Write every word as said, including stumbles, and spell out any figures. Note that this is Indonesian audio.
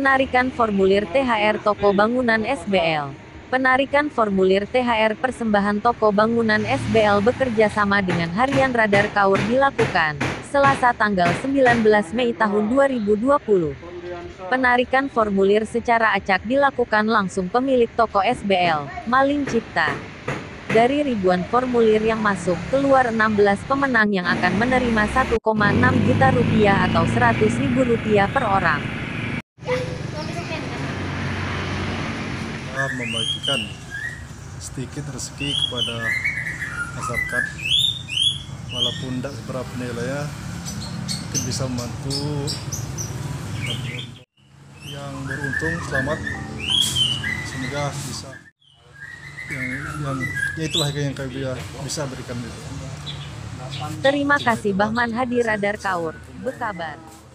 Penarikan formulir T H R Toko Bangunan S B L. Penarikan formulir T H R persembahan Toko Bangunan S B L bekerja sama dengan Harian Radar Kaur dilakukan, Selasa tanggal sembilan belas Mei tahun dua ribu dua puluh. Penarikan formulir secara acak dilakukan langsung pemilik toko S B L, Maling Cipta. Dari ribuan formulir yang masuk, keluar enam belas pemenang yang akan menerima satu koma enam juta rupiah atau seratus ribu rupiah per orang. Membagikan sedikit rezeki kepada masyarakat, walaupun tidak seberapa nilainya, mungkin bisa membantu yang beruntung. Selamat, semoga bisa yang yang ya itulah yang kami bisa berikan itu. Terima kasih Bahman Hadi Radar Kaur, Bekabar.